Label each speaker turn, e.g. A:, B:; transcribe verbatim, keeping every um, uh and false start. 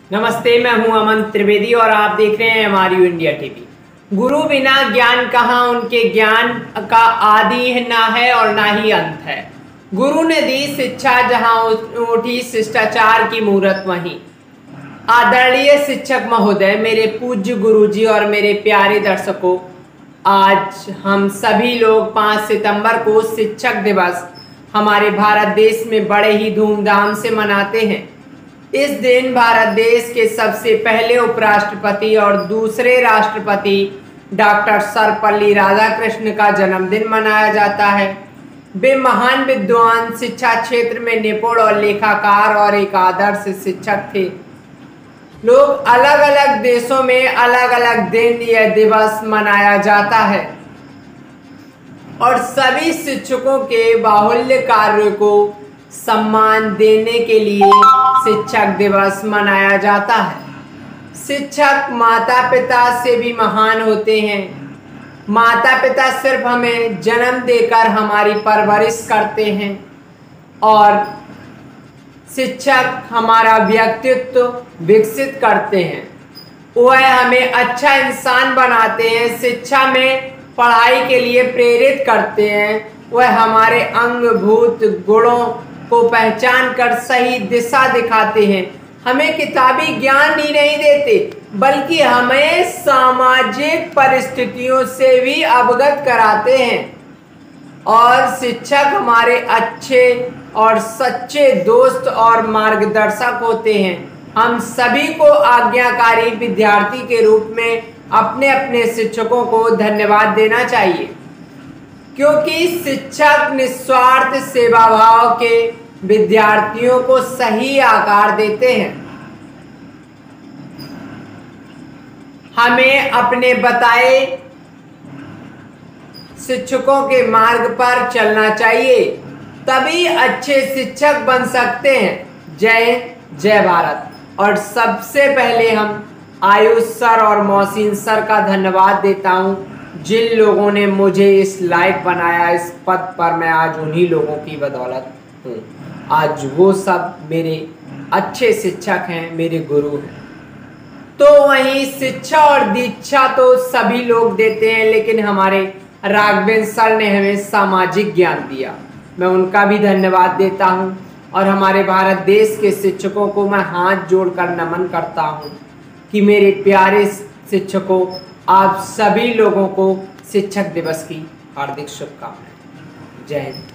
A: नमस्ते, मैं हूं अमन त्रिवेदी और आप देख रहे हैं हमारी इंडिया टीवी। गुरु बिना ज्ञान कहाँ, उनके ज्ञान का आदि ना है और ना ही अंत है। गुरु ने दी शिक्षा, जहाँ उठी शिष्टाचार की मूरत वहीं। आदरणीय शिक्षक महोदय, मेरे पूज्य गुरुजी और मेरे प्यारे दर्शकों, आज हम सभी लोग पाँच सितंबर को शिक्षक दिवस हमारे भारत देश में बड़े ही धूमधाम से मनाते हैं। इस दिन भारत देश के सबसे पहले उपराष्ट्रपति और दूसरे राष्ट्रपति डॉक्टर सर्वपल्ली राधाकृष्ण का जन्मदिन मनाया जाता है। वे महान विद्वान, शिक्षा क्षेत्र में निपुण और लेखाकार और एक आदर्श शिक्षक थे। लोग अलग अलग देशों में अलग अलग दिन यह दिवस मनाया जाता है और सभी शिक्षकों के बाहुल्य कार्य को सम्मान देने के लिए शिक्षक दिवस मनाया जाता है। शिक्षक माता पिता से भी महान होते हैं। माता पिता सिर्फ हमें जन्म देकर हमारी परवरिश करते हैं और शिक्षक हमारा व्यक्तित्व विकसित करते हैं। वह हमें अच्छा इंसान बनाते हैं, शिक्षा में पढ़ाई के लिए प्रेरित करते हैं। वह हमारे अंगभूत गुणों को पहचान कर सही दिशा दिखाते हैं। हमें किताबी ज्ञान ही नहीं देते, बल्कि हमें सामाजिक परिस्थितियों से भी अवगत कराते हैं। और शिक्षक हमारे अच्छे और सच्चे दोस्त और मार्गदर्शक होते हैं। हम सभी को आज्ञाकारी विद्यार्थी के रूप में अपने अपने शिक्षकों को धन्यवाद देना चाहिए, क्योंकि शिक्षक निस्वार्थ सेवा भाव के विद्यार्थियों को सही आकार देते हैं। हमें अपने बताए शिक्षकों के मार्ग पर चलना चाहिए, तभी अच्छे शिक्षक बन सकते हैं। जय जय भारत। और सबसे पहले हम आयुष सर और मोहसिन सर का धन्यवाद देता हूं, जिन लोगों ने मुझे इस लायक बनाया। इस पद पर मैं आज उन्हीं लोगों की बदौलत हूँ। आज वो सब मेरे अच्छे शिक्षक हैं, मेरे गुरु हैं। तो वहीं शिक्षा और दीक्षा तो सभी लोग देते हैं, लेकिन हमारे राघवेंद्र सर ने हमें सामाजिक ज्ञान दिया। मैं उनका भी धन्यवाद देता हूँ और हमारे भारत देश के शिक्षकों को मैं हाथ जोड़कर नमन करता हूँ कि मेरे प्यारे शिक्षकों, आप सभी लोगों को शिक्षक दिवस की हार्दिक शुभकामनाएं। जय हिंद।